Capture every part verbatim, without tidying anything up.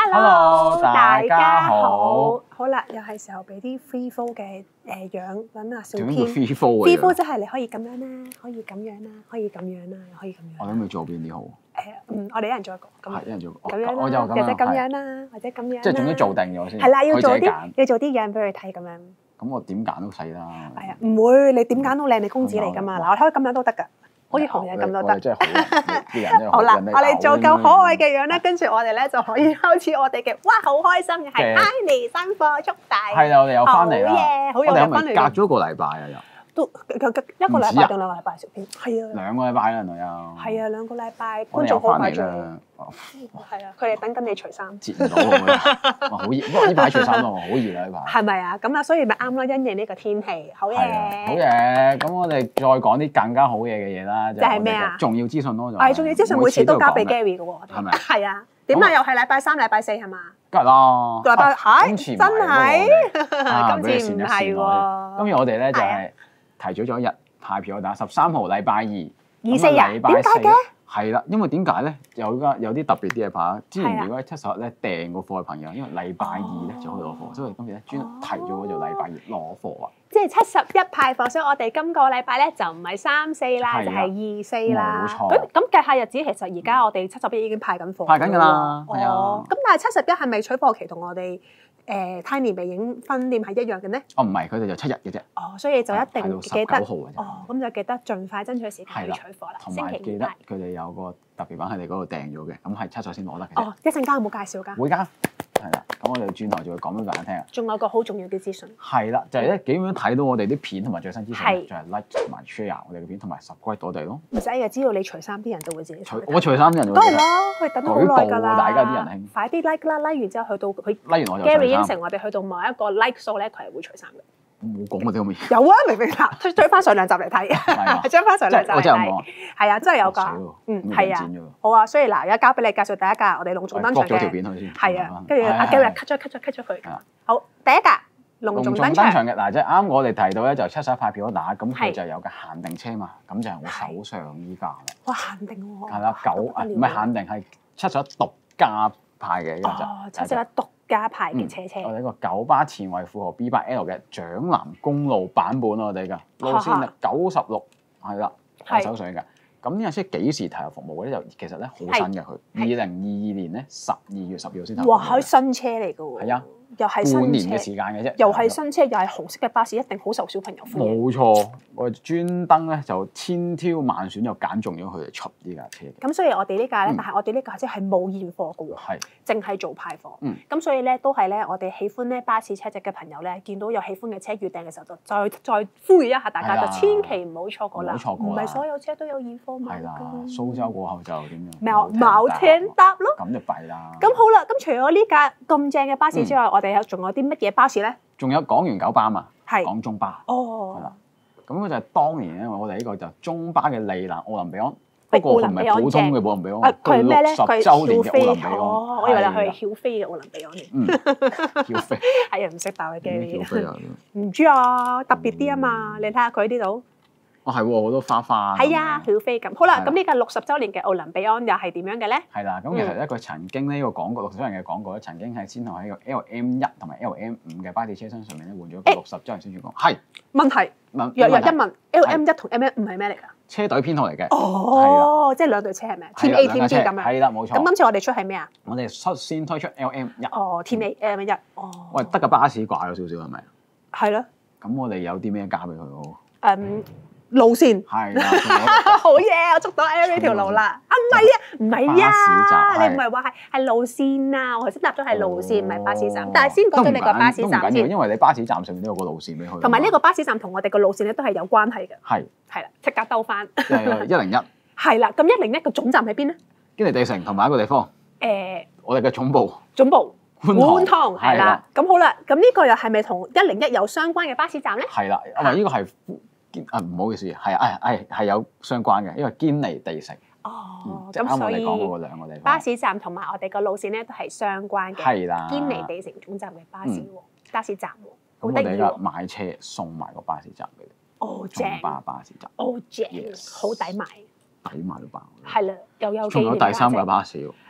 Hello，大家好。 好啦，又係時候俾啲 free flow 嘅誒樣揾阿小點會編。 free flow 嘅 free flow 樣？ 即係你可以咁樣啦，可以咁樣啦，可以咁樣啦，可以咁樣。 我諗要做邊啲好？ 誒，嗯，我哋一人做一個咁樣。 係一人做個。 咁樣我就啦，或者咁咁樣係。 樣啦，或者咁樣啦。 即係總之做定咗先。 係啦，要做啲佢自己揀。 要做啲樣俾佢睇咁樣。 咁我點揀都細啦。 係啊，唔會，你點揀都靚，你公子嚟㗎嘛。嗱，我睇咁樣都得㗎，好似紅人咁都得。 真係好人，啲人真係好啦， 人哋我哋做夠可愛嘅。 嘅樣咧，跟住我哋咧就可以開始我哋嘅，哇，好開心嘅係 Tiny 新貨速遞。 係啦，我哋又翻嚟啦。 好嘢，好我哋係嘢，翻嚟咪隔咗一個禮拜啊？又都一個禮拜定兩個禮拜小編？係啊， 兩個禮拜啦，原來又。 係啊，兩個禮拜，觀我哋又翻眾好快做。 嚟啦。 係啊，佢哋等緊你除衫。 接唔到我啦。哇，好熱！不過呢排除衫咯，好熱啊呢排。 係咪啊？咁啊，所以咪啱咯，因應呢個天氣，好係啊，好嘢。 嘢！咁我哋再講啲更加好嘢嘅嘢啦， 就係咩啊重要資訊咯，就係重要資訊，每次都交俾每次 Gary 嘅喎。我哋係咪係啊？點啊？又係禮拜三、禮拜四係嘛？ 梗係啦。 禮拜啊係今次唔真係喎係， 俾你今次唔跣一跣我係哋喎。 今日我哋咧就係係提早咗一日派票打十三號禮拜二。 二四日咁禮拜點解嘅？ 係啦，因為點解咧？有家有啲特別啲嘅牌。之前係啊如果喺七十日咧訂個貨嘅朋友，因為禮拜二咧就可以攞貨，所以今日咧專提早咗做禮拜二攞貨啊。 即係七十一派貨，所以我哋今個禮拜咧就唔係三四啦， 係啦就係二四啦。 冇錯咁咁計下日子，其實而家我哋七十一已經派緊貨。 派緊㗎啦係啊哦，咁但係七十一係咪取貨期同我哋誒 Tiny 微影分店係一樣嘅呢？ 哦，唔係，佢哋就七日嘅啫。 哦，所以就一定係到記得。 十九號嘅啫哦，咁就記得盡快爭取時間係啦去取貨啦。 同星期五埋記得派。 佢哋有個特別版喺你嗰度訂咗嘅，咁係七十先攞得嘅啫。 哦，一陣間有冇介紹㗎？ 會㗎，係啦。咁我哋轉頭就會講俾大家聽啊。 仲有個好重要嘅資訊。 係啦，就係咧點樣睇到我哋啲片同埋最新資訊係咧，就係 like 同埋 share 我哋嘅片同埋 subscribe 我哋咯。 唔使嘅，只要你除衫，啲人就會自己除除。 我除衫啲人就會記得都係咯，佢等咗好耐㗎啦。 舉報大家啲人興快啲 like 啦，like 完之後去到佢 ，like 完我就 Gary 應除衫。 承我哋去到某一個 like 數咧，佢係會除衫嘅。 冇講嗰啲咁嘅嘢。 有啊，明明嗱，追追翻上兩集嚟睇， 嘛追翻上兩集嚟即係我真係有冇睇啊， 係啊，真係有㗎死喎。 嗯， 咁係啊剪咗喎， 好啊，所以嗱，而家交俾你介紹第一架，我哋隆重登場我哋咗條嘅， 片去先。 係啊，跟住阿係係 Gary 係 cut 咗 cut 咗 cut 咗佢係啊。 好，第一架隆隆重登重登場， 場嘅嗱，即係啱我哋提到咧，就七十一派票打，咁係佢就有個限定車嘛，咁就係我手上依架啦。 哇，限定喎， 係啦，九啊唔係限定係七十一獨家派嘅呢個就。 哦，七十一獨家牌嘅車車， 我哋一個九巴前衞富豪 B 八 L 嘅蔣南公路版本我哋嘅路線係九十六，係啦，我係手上嘅。咁呢架車幾時投入服務嘅咧？就其實咧好新嘅佢，二零二二年咧十二月十號先投入服務嘅。 哇，係新車嚟㗎喎， 係啊， 又係新半年嘅車， 時間嘅啫。 又係新車，又係紅色嘅巴士，一定好受小朋友歡迎。 冇錯，我哋專登咧就千挑萬選，就揀中咗佢哋出呢架車嘅。 咁所以我哋呢架咧， 嗯但係我哋呢架車係冇現貨嘅喎。 係淨係做派貨， 嗯咁所以咧都係咧，我哋喜歡咧巴士車隻嘅朋友咧，見到有喜歡嘅車預訂嘅時候，就再再呼籲一下大家， 係啦就千祈唔好錯過啦， 唔好錯過啦唔係所有車都有現貨賣係啦， 㗎。 蘇州過後就點樣？ 冇冇聽搭咯。 咁就弊啦。 咁好啦，咁除咗呢架咁正嘅巴士之外，我哋有仲有啲乜嘢巴士咧？ 仲有港元九巴嘛， 係港中巴。係哦啦，咁佢就係當年咧，我哋呢個就中巴嘅利蘭奧林比安， 喂不過佢唔係普通嘅奧林比啊安， 佢係咩咧？佢係六十週年嘅奧曉飛林比安。 哦，我以為你係啦係曉飛嘅奧林比安添。 嗯，曉飛， 係啊，唔識爆嘅曉飛 Gary。 啊！ 唔知啊，特別啲啊嘛，你睇下佢呢度。 哦係喎，好多花花。 係啊，曉飛咁。好啦， 係啦咁呢個六十週年嘅奧林比安又係點樣嘅咧？ 係啦，咁其實咧佢曾經呢個廣告六十週年嘅廣告咧，曾經係先後喺個 L M 一同埋 L M 五嘅巴士車身上面咧換咗個六十週年宣傳廣告。係問題問若若一問題問，L M 一同 M M 五係咩嚟㗎？ 車隊編號嚟嘅。 哦，即係兩隊車係咪？Team 係啦 A、 兩 Team 架 B 車咁樣。 係啦，冇錯。 咁今次我哋出係咩啊？ 我哋率先推出 L M 一。 哦，Team A、M 一。哦。 喂，得個巴士掛咗少少係咪？ 係咯。 咁我哋有啲咩加俾佢好？ 誒路線。 係啦，仲有好嘢！我捉到 L 呢條路啦。啊，唔係啊，唔係巴士站啊，你唔係係話係係路線啊？我頭先答咗係路線，唔係巴士站哦。 但係先講咗你個都唔緊巴士都唔緊要， 站先， 因為你巴士站上面都有個路線俾佢。 同埋呢個巴士站同我哋個路線咧都係有關係嘅。 係係啦，即刻兜翻。 即係一零一係啦，咁一零一個總站喺邊咧？ 堅尼地城同埋一個地方， 誒我哋嘅總部總部觀塘觀塘係啦。咁好啦，咁呢個又係咪同一零一有相關嘅巴士站咧？ 係啦，因為呢個係堅啊唔好意思，係啊係係有相關嘅，因為堅尼地城， 哦嗯，即係咁所以啱我哋講嗰個兩個地方。 巴士站同埋我哋個路線咧都係相關嘅。 係啦， 堅尼地城總站嘅巴士喎，巴士站喎， 咁我哋而家好得意喎。 買車送埋個巴士站俾你， 哦正， 中巴巴士站哦正， Yes 好抵買。 抵買到爆。 係啦，又有仲有第三架架。 巴士喎，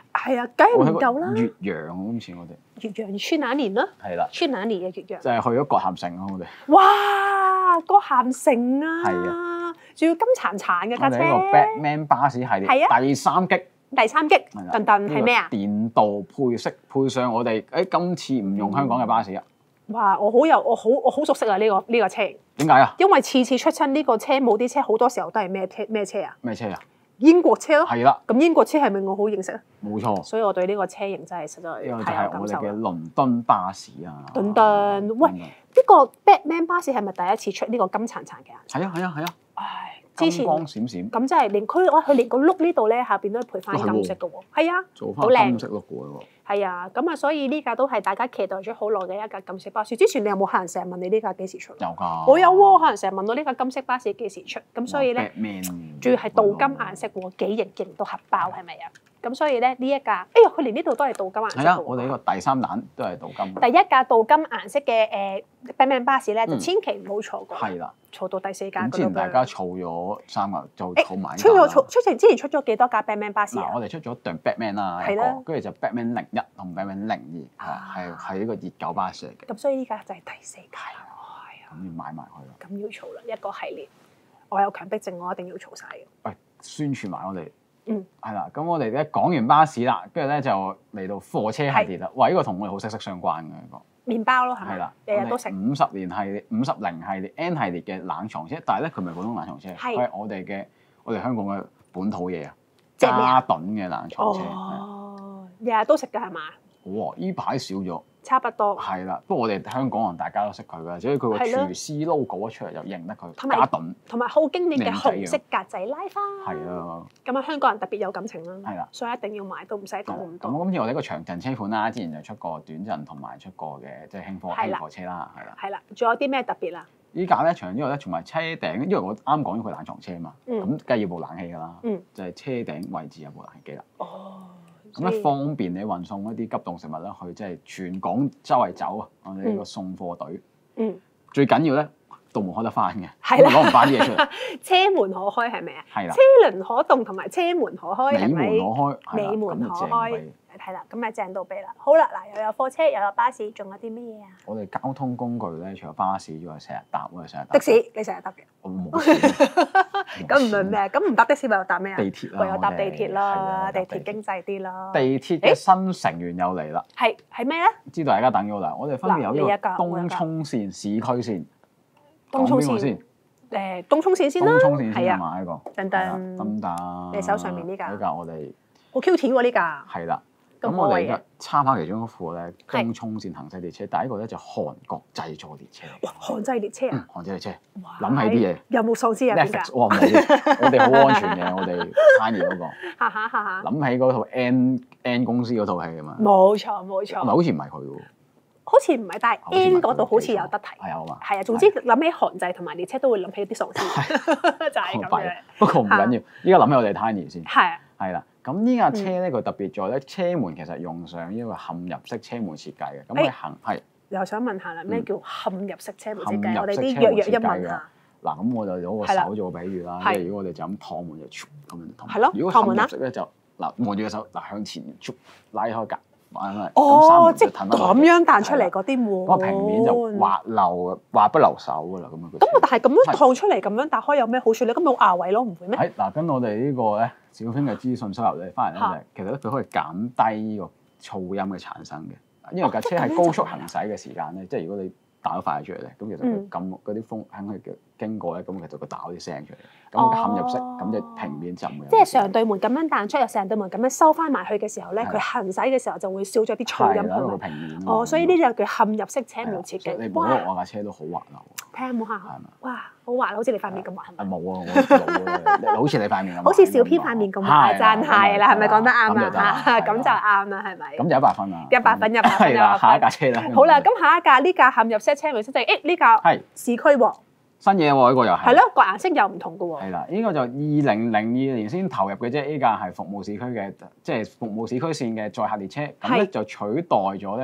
係啊，梗係我睇唔夠啦。 過越洋今次我哋越洋去哪年啦？ 係啦， 去哪年嘅越洋？ 就係去咗葛咸城啊！我哋哇！葛咸城啊， 係啊，仲要金殘殘嘅架車。 我哋呢個 Batman 巴士系列係啊第三擊。 第三擊， 係啦頓頓係咩啊？ 電導配色配上我哋誒今次唔用香港嘅巴士啊！ 哇！我好有我好我好熟悉啊！呢個呢個車， 點解啊？ 因為次次出親呢個車冇啲車，好多時候都係咩車咩車啊？ 咩車啊？ 英國車咯。 係啦， 咁英國車係咪我好認識啊？ 冇錯。 所以我對呢個車型真係實在呢個就太係我哋嘅有感受啦。 倫敦巴士啊！ 頓頓，喂，呢個 Batman 巴士係咪第一次出呢個金殘殘嘅顏色？ 係啊係啊係啊！ 唉，之前金光閃閃， 咁真係連佢哇佢連個轆呢度咧下邊都配翻金色嘅喎，係啊， 做好靚翻金色 look 嘅喎。 係啊，咁啊，所以呢架都係大家期待咗好耐嘅一架金色巴士。之前你有冇客人成日問你呢架幾時出？ 有㗎。 我有喎，客人成日問我呢架金色巴士幾時出，咁所以咧， Batman 仲要係鍍金顏色喎，幾型型到核爆係咪啊？咁所以咧呢一架，哎呀，佢連呢度都係鍍金顏色係啊！ 嘅喎。 我哋呢個第三彈都係鍍金。 第一架鍍金顏色嘅誒 Batman 巴士咧，就嗯千祈唔好錯過。 係啦， 儲到第四架咁之前大㗎啦家儲咗三個，就誒儲埋呢出咗架啦出出前之前出咗幾多架 Batman 巴士嗱， 啊？ 我哋出咗對 Batman 啦，一係啦個，跟住就 Batman 零一同 Batman 零二， 啊係係呢個熱狗巴士嚟嘅， 咁所以呢架就係第四架啦。係啊， 咁要買埋佢啦。 咁要儲啦，一個系列。我有強迫症，我一定要儲晒嘅。 喂，宣傳埋我哋， 嗯， 係啦。咁我哋咧講完巴士啦，跟住咧就嚟到貨車系列啦。哇！呢個同我哋好息息相關嘅一個。 麵包咯，係咪？ 係啦， 日日都食。 五十年系列、五十零系列、N 系列嘅冷藏車，但係咧佢唔係普通冷藏車， 係佢係我哋嘅我哋香港嘅本土嘢啊， 即係咩啊嘉頓嘅冷藏車。係哦，日日都食㗎係嘛？ 哇！呢排少咗。 差不多。 係啦，不過我哋香港人大家都識佢㗎，只要佢個係咯廚師 logo 一出嚟就認得佢。 同埋嘉頓同埋好經典嘅靚仔啊紅色格仔拉花。 係啊， 咁啊，香港人特別有感情啦。 係啦， 所以一定要買，都唔使講咁多。 咁今次我哋一個長陣車款啦，之前就出過短陣同埋出過嘅即係輕貨輕係啦貨車啦，係啦。 係啦，仲有啲咩特別啊？ 依架咧除咗之外咧，同埋車頂，因為我啱講咗佢冷藏車嘛， 嗯咁梗係要部冷氣㗎啦， 嗯就係車頂位置有部冷氣機啦。 哦， 咁咧方便你運送一啲急凍食物咧，去即係全港周圍走啊！我哋呢個送貨隊， 嗯， 最緊要咧道門開得翻嘅， 係啦攞唔翻啲嘢出嚟， 車門可開係咪啊？ 係啦， 車輪可動同埋車門可開係尾門咪？ 攞開，係啦尾門咁就正可開位。 係啦，咁咪正到痹啦。好啦，嗱又有貨車，又有巴士，仲有啲咩嘢啊？ 我哋交通工具咧，除咗巴士之外，成日搭我哋成日搭的士，你成日搭嘅？ 我冇錢咁唔係咩？咁唔搭的士咪又搭咩啊？ 地鐵啦， 唯有搭地鐵我哋係啦， 啊地鐵經濟啲啦。 地鐵嘅新成員又嚟啦， 係係咩咧？ 知道大家等咗啦。我哋分別有呢嗱你一架個我一架東涌線、市區線， 東涌線講邊個先？ 誒東涌線先啦， 東涌線先係啊， 啊嘛，呢個噔係啦噔噔噔。 你手上面呢架呢架我哋好 Q 甜喎呢架。 係啦。 咁咁我哋可愛嘅而家參考其中一副咧， 係東涌線行駛列車，第一個咧就韓國製作列車。 哇，韓製列車嗯啊！， 韓製列車。 哇諗起啲嘢有冇喪屍入邊 Netflix， 㗎？ 哇冇，我哋好安全嘅，我哋 Tiny 嗰個。 哈哈哈哈！ 諗起嗰套 N N 公司嗰套戲啊嘛，唔冇錯冇係錯， 好似唔係佢喎， 好似唔係，但係好似唔係 N 嗰度好似有得睇。 係啊嘛， 係啊，總之諗起韓製同埋列車都會諗起啲喪屍，就係咁好弊樣。 不過唔緊要，依家諗起我哋 Tiny 先， 係啊， 係啦。咁呢架車嗯咧，佢特別在咧，車門其實用上呢個嵌入式車門設計嘅，咁佢誒行係又想問下啦，咩嗯叫嵌入式車門設嵌計？我哋啲入式車門弱弱一問設計㗎下。 嗱，咁我就攞個係啦手做個比喻啦， 係即係如果我哋就咁趟門就咁樣趟， 係咯如果趟門啦嵌入式咧就嗱望住個手嗱向前拉開格，咁閂哦， 門即係就褪翻咁樣彈出係啦嚟嗰啲門。 嗰個平面就滑溜滑不留手㗎啦，咁樣個車。 咁我但係咁樣燙出嚟，咁樣打開有咩好處咧？咁咪好牙位咯，唔會咩？ 喺嗱，跟我哋呢個咧小編嘅資訊收入咧，翻嚟咧就係其實咧佢可以減低呢個噪音嘅產生嘅，因為架車喺高速行駛嘅時間咧，即係如果你打咗快出嚟咧，咁其實佢嗯撳嗰啲風喺佢嘅經過咧，咁其實佢打嗰啲聲出嚟，咁嵌入式咁就平面就唔會有即係上對門咁樣彈出，又成對門咁樣收翻埋去嘅時候咧， 係佢行駛嘅時候就會少咗啲噪音係啦，因為佢係咪？ 平面啊嘛哦，所以呢啲就叫嵌入式車係啦門設計。 所以你摸哇！ 我架車都好滑溜。 睇下冇下係咪， 哇，好滑，好似你塊面咁滑係咪？ 啊冇啊，我老啊，你好似你塊面咁， 好似小編塊面咁滑， 係真係啦，係咪講得啱咁就得啊？咁就啱啦，係咪？ 咁就一百分啦， 一百分一百分係啦， 一百分下一架車啦。 好啦，咁下一架呢架嵌入式車門設計，誒呢架係市區喎， 新嘢喎，呢個又係。 係咯，個顏色又唔同嘅喎。 係啦，呢個就二零零二年先投入嘅啫。呢架係服務市區嘅，即係服務市區線嘅載客列車。咁咧係就取代咗咧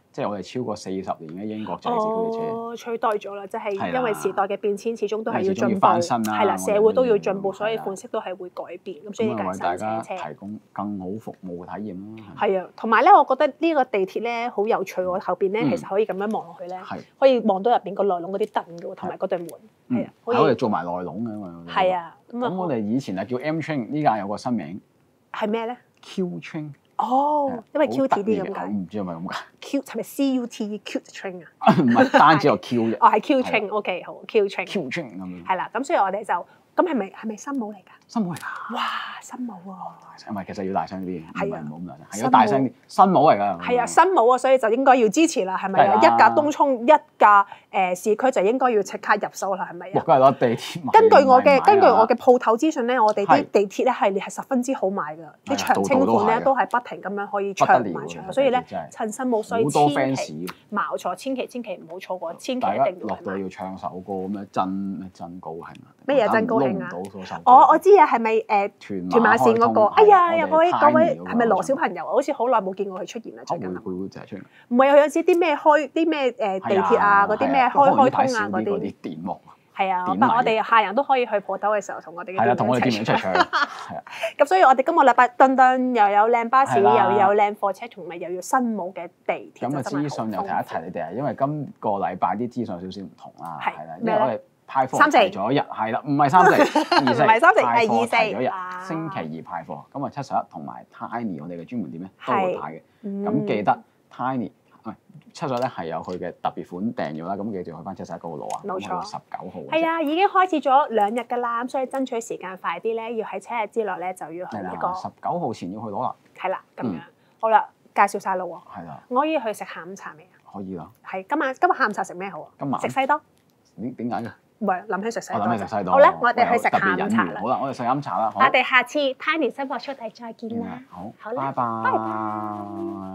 即係我哋超過四十年嘅英國製式嗰啲車。 哦，取代咗啦，即係係啦因為時代嘅變遷，始終都係要因為始終要進步， 翻身啦係啦， 我哋社會都要都要進步，所以係啦款式都係會改變，咁所以呢咁啊， 架為大係新家車車。 提供更好服務體驗啦。係咪係啊，同埋咧，我覺得呢個地鐵咧好有趣喎，後邊咧嗯其實可以咁樣望落去咧， 係可以望到入邊個內籠嗰啲凳嘅喎，同埋嗰對門，係嗯啊，可係我哋以做埋內籠嘅因為我哋係啊，咁咁我啊哋以前係叫 M Train，呢架有個新名係咩咧？ Q Train。 哦，因為 Q T 啲咁我解唔知係咪咁解。 ，Q 係咪 C U T cute train 啊？ 唔係單止有 Q 啫。 哦，係 Q 係啦 train，OK 好 Q train， Q Train 咁樣。 係啦，咁所以我哋就咁係咪係咪新帽嚟㗎？ 新帽嚟㗎。 哇，新帽喎！ 唔係，其實要大聲啲，唔係啊係唔好咁大聲，係新要大聲啲。新帽嚟㗎。 係啊，新帽啊，所以就應該要支持啦，係咪啊？ 梗係啦一架東涌，一架誒市區就應該要即刻入手啦，係咪啊？ 哇！梗係攞地鐵買。 根據我嘅買根據啊我嘅鋪頭資訊咧，我哋啲係地鐵咧系列係十分之好買㗎，啲係啊長青款咧度度都係啊都係不停咁樣可以不得了長買長， 啊所以咧地鐵真係趁新冇，所以好多千 fans 祈嘅冇錯，千祈千祈唔好錯過，千祈大家一定要去買。 落到要唱首歌咁樣真咩真高興啊！ 咩嘢真高興啊撈唔到嗰首歌我我知啊，係咪誒屯屯馬線嗰個？ 開通哎呀， 係有嗰位嗰位係咪羅小朋朋友啊？好似好耐冇見過佢出現啦，最近啊。 會會會就係出嚟？ 唔係啊，佢有時啲咩開啲咩誒地鐵啊，嗰啲咩開開通啊嗰嗰啲。 啲電幕啊， 係啊， 典禮不過我哋客人都可以去鋪頭嘅時候同我哋嘅係啊， 店同我哋員一齊唱。 店員一齊唱，係啊， 咁所以我哋今個禮拜頓頓又有靚巴士，又係啦有靚貨車，同埋又要新冇嘅地鐵。 咁嘅資訊又提一提你哋啊，因為今個禮拜啲資訊有少少唔同啦， 係係啦，因咩咧為我哋派貨三四提咗一日，係啦，唔係三四，二四， 唔係三四派貨係二四提咗啊日，星期二派貨，咁啊七十一同埋 Tiny 我哋嘅專門店咧都會派嘅， 嗯咁記得 Tiny。喂，七十一咧係有佢嘅特別款訂咗啦，咁記住去翻七十一嗰度攞啊， 冇錯十九號。 係啊，已經開始咗兩日㗎啦，咁所以爭取時間快啲咧，要喺七日之內咧就要去係一個啦，十九號前要去攞啦， 係啦咁樣嗯。 好啦，介紹晒啦喎， 係啦， 我可以去食下午茶未啊？ 可以啦。 係今晚今日下午茶食咩好啊？ 今晚食西多。 點點解嘅？ 唔係諗起食西我多。 諗起食西多。 好啦，我哋去食特下午茶啦別隱喻好。啦，我哋食下午茶啦。好我哋下次 Tiny 新貨出嚟再見啦。 好， 好啦拜拜。 拜拜